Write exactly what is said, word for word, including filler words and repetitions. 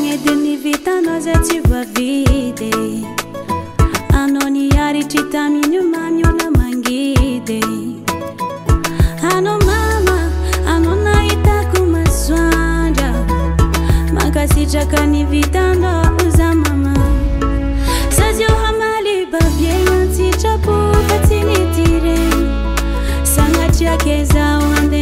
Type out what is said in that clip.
Magnedini vita nós é tiva vide Anoni yari chita minyu mamyo na mangide Ano mama, ano na itaku maswanja Makasi chaka ni vita ndo uza mama Sazio hamali babye yanti chapu patini tire Sanga chia keza wanda